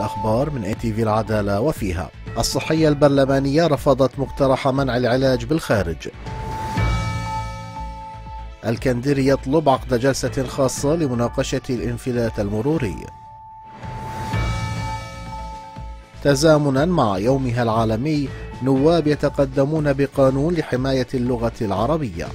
الأخبار من ATV العدالة. وفيها: الصحية البرلمانية رفضت مقترح منع العلاج بالخارج. الكندري يطلب عقد جلسة خاصة لمناقشة الانفلات المروري. تزامنا مع يومها العالمي، نواب يتقدمون بقانون لحماية اللغة العربية.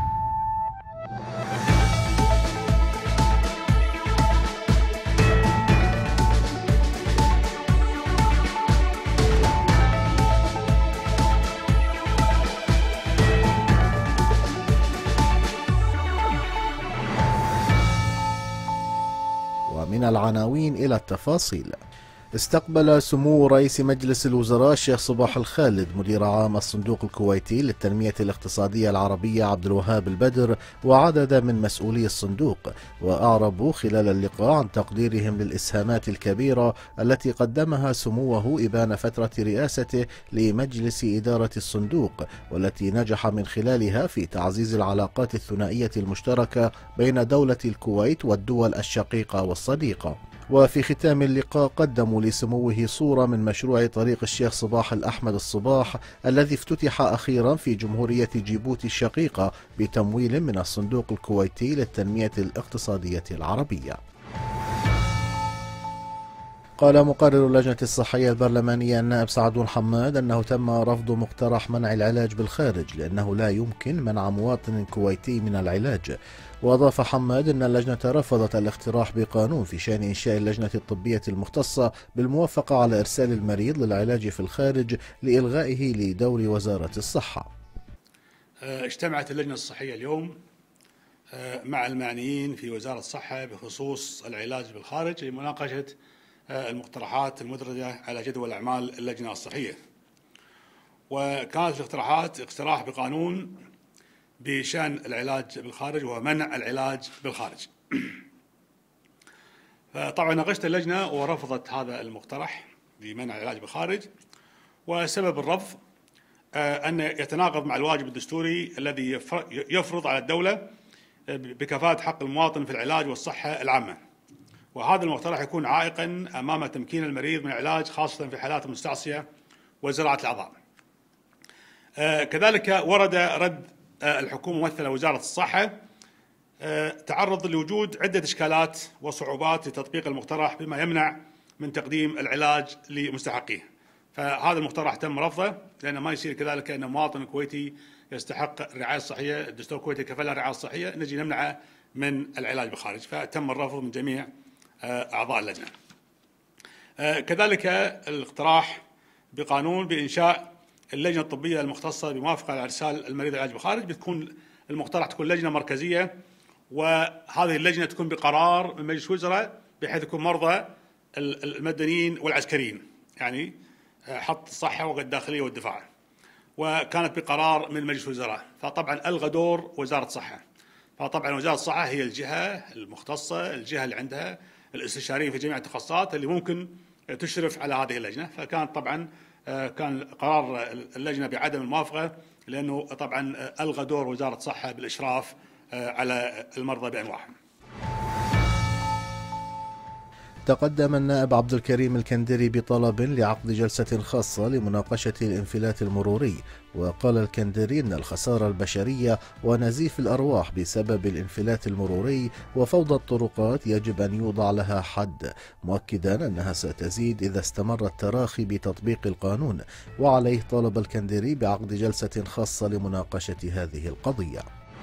ومن العناوين إلى التفاصيل: استقبل سمو رئيس مجلس الوزراء الشيخ صباح الخالد مدير عام الصندوق الكويتي للتنمية الاقتصادية العربية عبد الوهاب البدر وعدد من مسؤولي الصندوق، وأعربوا خلال اللقاء عن تقديرهم للإسهامات الكبيرة التي قدمها سموه إبان فترة رئاسته لمجلس إدارة الصندوق، والتي نجح من خلالها في تعزيز العلاقات الثنائية المشتركة بين دولة الكويت والدول الشقيقة والصديقة. وفي ختام اللقاء قدموا لسموه صورة من مشروع طريق الشيخ صباح الأحمد الصباح الذي افتتح أخيرا في جمهورية جيبوتي الشقيقة بتمويل من الصندوق الكويتي للتنمية الاقتصادية العربية. قال مقرر اللجنة الصحية البرلمانية النائب سعدون حماد أنه تم رفض مقترح منع العلاج بالخارج لأنه لا يمكن منع مواطن كويتي من العلاج. وأضاف حماد أن اللجنة رفضت الاقتراح بقانون في شأن إنشاء اللجنة الطبية المختصة بالموافقة على إرسال المريض للعلاج في الخارج لإلغائه لدور وزارة الصحة. اجتمعت اللجنة الصحية اليوم مع المعنيين في وزارة الصحة بخصوص العلاج بالخارج لمناقشة المقترحات المدرجة على جدول أعمال اللجنة الصحية. وكانت الاقتراحات اقتراح بقانون بشأن العلاج بالخارج ومنع العلاج بالخارج. فطبعا ناقشت اللجنة ورفضت هذا المقترح بمنع العلاج بالخارج، وسبب الرفض أن يتناقض مع الواجب الدستوري الذي يفرض على الدولة بكفاءة حق المواطن في العلاج والصحة العامة، وهذا المقترح يكون عائقا أمام تمكين المريض من العلاج خاصة في الحالات المستعصية وزراعة الأعضاء. كذلك ورد رد الحكومة ممثلة وزارة الصحة تعرض لوجود عدة إشكالات وصعوبات لتطبيق المقترح بما يمنع من تقديم العلاج لمستحقيه. فهذا المقترح تم رفضه لأنه ما يصير كذلك أن مواطن كويتي يستحق الرعاية الصحية، الدستور الكويتي كفل الرعاية الصحية، نجي نمنعه من العلاج بالخارج، فتم الرفض من جميع أعضاء اللجنة. كذلك الاقتراح بقانون بإنشاء اللجنة الطبية المختصة بموافقة على إرسال المريض العلاج بالخارج. بتكون المقترح تكون لجنة مركزية، وهذه اللجنة تكون بقرار من مجلس الوزراء بحيث يكون مرضى المدنيين والعسكريين، يعني حط الصحة والداخلية والدفاع، وكانت بقرار من مجلس الوزراء. فطبعا ألغى دور وزارة الصحة. فطبعا وزارة الصحة هي الجهة المختصة، الجهة اللي عندها الاستشاريين في جميع التخصصات اللي ممكن تشرف على هذه اللجنة. فكانت طبعا كان قرار اللجنة بعدم الموافقة لأنه طبعا ألغى دور وزارة الصحة بالإشراف على المرضى بأنواعهم. تقدم النائب عبد الكريم الكندري بطلب لعقد جلسة خاصة لمناقشة الانفلات المروري. وقال الكندري أن الخسارة البشرية ونزيف الأرواح بسبب الانفلات المروري وفوضى الطرقات يجب أن يوضع لها حد، مؤكدا أنها ستزيد إذا استمر التراخي بتطبيق القانون. وعليه طالب الكندري بعقد جلسة خاصة لمناقشة هذه القضية.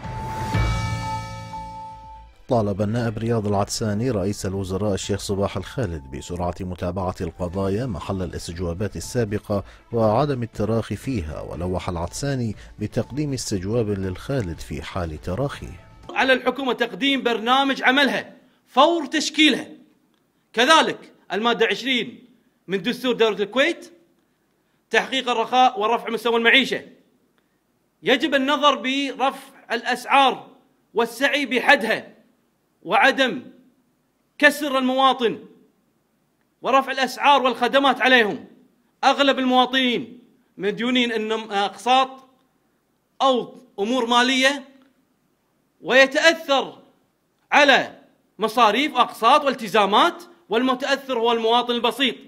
طالب النائب رياض العدساني رئيس الوزراء الشيخ صباح الخالد بسرعة متابعة القضايا محل الاستجوابات السابقة وعدم التراخي فيها، ولوح العدساني بتقديم استجواب للخالد في حال تراخيه. على الحكومة تقديم برنامج عملها فور تشكيلها. كذلك المادة 20 من دستور دولة الكويت تحقيق الرخاء ورفع مستوى المعيشة، يجب النظر برفع الأسعار والسعي بحدها وعدم كسر المواطن ورفع الأسعار والخدمات عليهم. أغلب المواطنين مديونين إنهم أقساط أو أمور مالية، ويتأثر على مصاريف أقساط والتزامات، والمتأثر هو المواطن البسيط.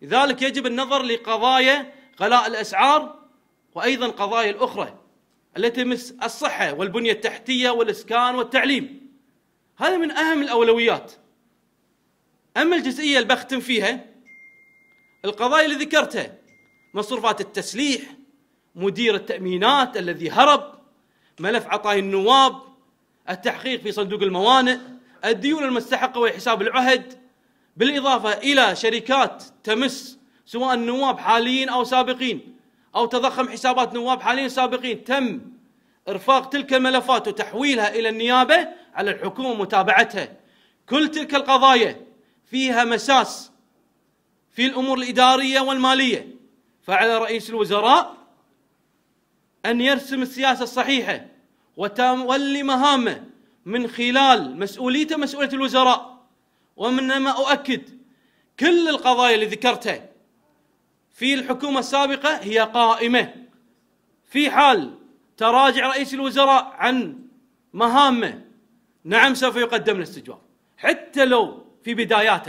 لذلك يجب النظر لقضايا غلاء الأسعار وأيضا قضايا الأخرى التي تمس الصحة والبنية التحتية والإسكان والتعليم. هذا من أهم الأولويات. أما الجزئية اللي بختم فيها، القضايا اللي ذكرتها، مصروفات التسليح، مدير التأمينات الذي هرب، ملف عطايا النواب، التحقيق في صندوق الموانئ، الديون المستحقة وحساب العهد، بالإضافة إلى شركات تمس سواء النواب حاليين أو سابقين أو تضخم حسابات نواب حاليين سابقين، تم إرفاق تلك الملفات وتحويلها إلى النيابة على الحكومة متابعتها. كل تلك القضايا فيها مساس في الأمور الإدارية والمالية، فعلى رئيس الوزراء أن يرسم السياسة الصحيحة وتولي مهامه من خلال مسؤوليته مسؤولية الوزراء. ومنما أؤكد كل القضايا اللي ذكرتها في الحكومة السابقة هي قائمة، في حال تراجع رئيس الوزراء عن مهامه نعم سوف يقدم الاستجواب حتى لو في بداياته.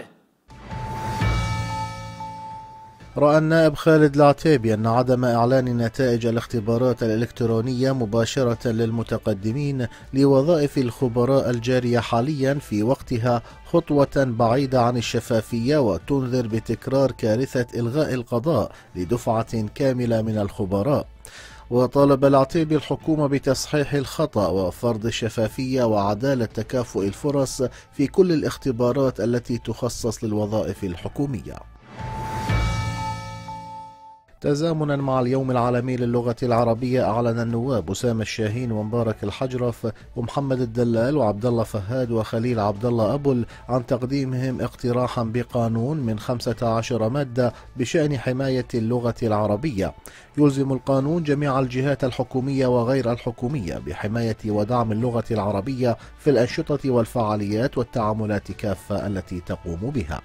رأى النائب خالد العتيبي أن عدم إعلان نتائج الاختبارات الإلكترونية مباشرة للمتقدمين لوظائف الخبراء الجارية حاليا في وقتها خطوة بعيدة عن الشفافية، وتنذر بتكرار كارثة إلغاء القضاء لدفعة كاملة من الخبراء. وطالب العتيبي الحكومة بتصحيح الخطأ وفرض الشفافية وعدالة تكافؤ الفرص في كل الاختبارات التي تخصص للوظائف الحكومية. تزامنا مع اليوم العالمي للغة العربية، أعلن النواب أسامة الشاهين ومبارك الحجرف ومحمد الدلال وعبد الله فهاد وخليل عبد الله أبل عن تقديمهم اقتراحا بقانون من 15 مادة بشأن حماية اللغة العربية. يلزم القانون جميع الجهات الحكومية وغير الحكومية بحماية ودعم اللغة العربية في الأنشطة والفعاليات والتعاملات كافة التي تقوم بها.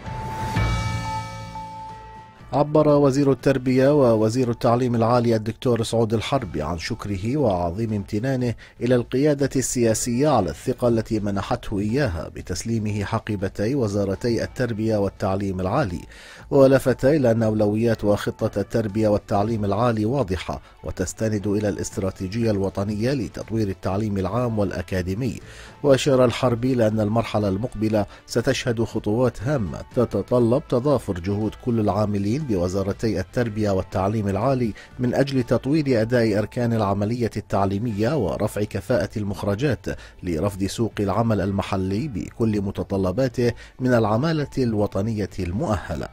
عبر وزير التربية ووزير التعليم العالي الدكتور سعود الحربي عن شكره وعظيم امتنانه إلى القيادة السياسية على الثقة التي منحته إياها بتسليمه حقيبتي وزارتي التربية والتعليم العالي، ولفت إلى أن أولويات وخطة التربية والتعليم العالي واضحة وتستند إلى الاستراتيجية الوطنية لتطوير التعليم العام والأكاديمي. وأشار الحربي لأن المرحلة المقبلة ستشهد خطوات هامة تتطلب تضافر جهود كل العاملين بوزارتي التربية والتعليم العالي من أجل تطوير أداء أركان العملية التعليمية ورفع كفاءة المخرجات لرفض سوق العمل المحلي بكل متطلباته من العمالة الوطنية المؤهلة.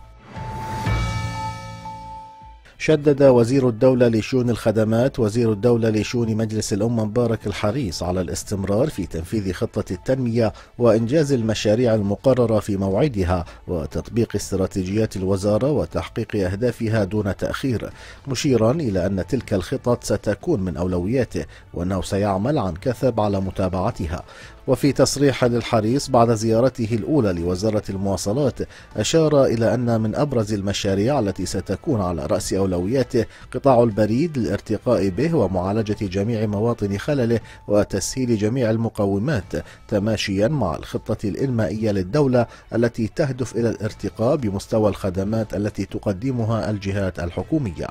شدد وزير الدولة لشؤون الخدمات وزير الدولة لشؤون مجلس الأمة مبارك الحريص على الاستمرار في تنفيذ خطة التنمية وإنجاز المشاريع المقررة في موعدها وتطبيق استراتيجيات الوزارة وتحقيق أهدافها دون تأخير، مشيرا إلى أن تلك الخطط ستكون من أولوياته وأنه سيعمل عن كثب على متابعتها. وفي تصريح للحريص بعد زيارته الأولى لوزارة المواصلات، أشار إلى أن من أبرز المشاريع التي ستكون على رأس أولوياته قطاع البريد للارتقاء به ومعالجة جميع مواطن خلله وتسهيل جميع المقومات، تماشيا مع الخطة الإنمائية للدولة التي تهدف إلى الارتقاء بمستوى الخدمات التي تقدمها الجهات الحكومية.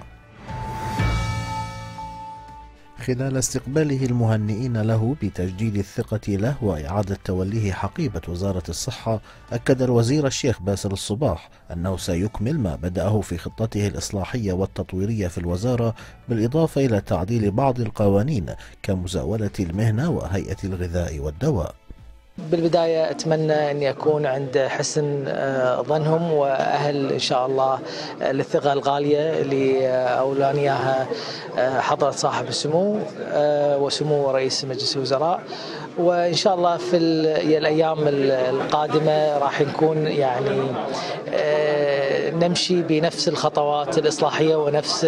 خلال استقباله المهنئين له بتجديد الثقة له وإعادة توليه حقيبة وزارة الصحة، أكد الوزير الشيخ باسل الصباح أنه سيكمل ما بدأه في خطته الإصلاحية والتطويرية في الوزارة، بالإضافة إلى تعديل بعض القوانين كمزاولة المهنة وهيئة الغذاء والدواء. بالبداية أتمنى أن يكون عند حسن ظنهم وأهل إن شاء الله للثقة الغالية اللي أولانياها حضرة صاحب السمو وسمو رئيس مجلس الوزراء. وإن شاء الله في الأيام القادمة راح نكون يعني نمشي بنفس الخطوات الإصلاحية ونفس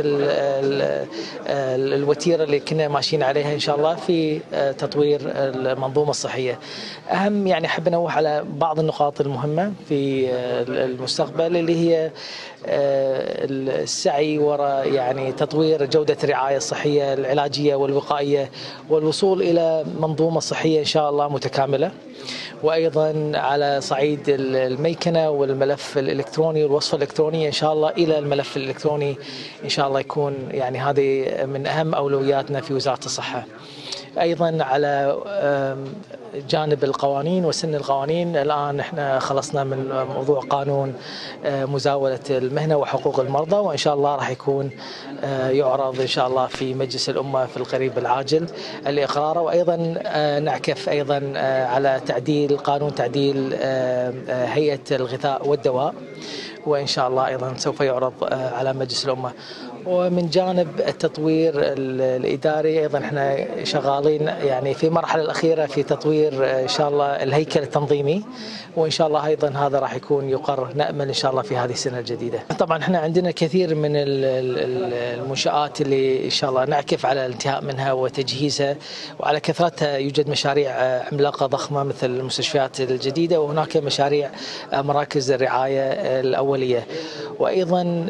الوتيرة اللي كنا ماشيين عليها إن شاء الله في تطوير المنظومة الصحية. أهم يعني أحب أنوه على بعض النقاط المهمة في المستقبل اللي هي السعي وراء يعني تطوير جودة الرعاية الصحية العلاجية والوقائية والوصول إلى منظومة صحية إن شاء الله متكاملة. وأيضا على صعيد الميكنة والملف الإلكتروني والوصفة الإلكترونية إن شاء الله إلى الملف الإلكتروني إن شاء الله يكون يعني هذه من أهم أولوياتنا في وزارة الصحة. أيضا على جانب القوانين وسن القوانين، الآن احنا خلصنا من موضوع قانون مزاولة المهنة وحقوق المرضى، وإن شاء الله راح يكون يعرض إن شاء الله في مجلس الأمة في القريب العاجل لإقراره. وأيضا نعكف أيضا على قانون تعديل هيئة الغذاء والدواء، وإن شاء الله أيضا سوف يعرض على مجلس الأمة. ومن جانب التطوير الإداري أيضا احنا شغالين يعني في المرحلة الأخيرة في تطوير إن شاء الله الهيكل التنظيمي، وإن شاء الله أيضا هذا راح يكون يقر نأمل إن شاء الله في هذه السنة الجديدة. طبعا احنا عندنا كثير من المنشآت اللي إن شاء الله نعكف على الانتهاء منها وتجهيزها، وعلى كثرتها يوجد مشاريع عملاقة ضخمة مثل المستشفيات الجديدة، وهناك مشاريع مراكز الرعاية الأولية. وأيضا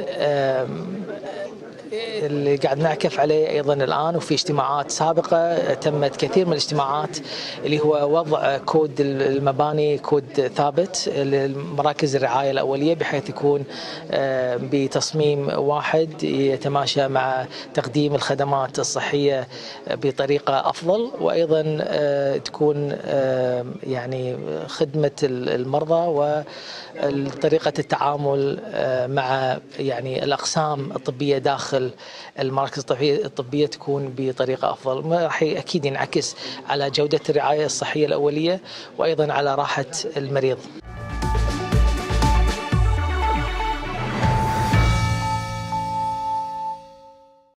اللي قاعد نعكف عليه أيضا الآن، وفي اجتماعات سابقة تمت كثير من الاجتماعات اللي هو وضع كود المباني كود ثابت لمراكز الرعاية الأولية، بحيث يكون بتصميم واحد يتماشى مع تقديم الخدمات الصحية بطريقة أفضل، وأيضا تكون يعني خدمة المرضى وطريقة التعامل مع يعني الأقسام الطبية داخل المراكز الطبية تكون بطريقة أفضل. راح أكيد ينعكس على جودة الرعاية الصحية الأولية وأيضا على راحة المريض.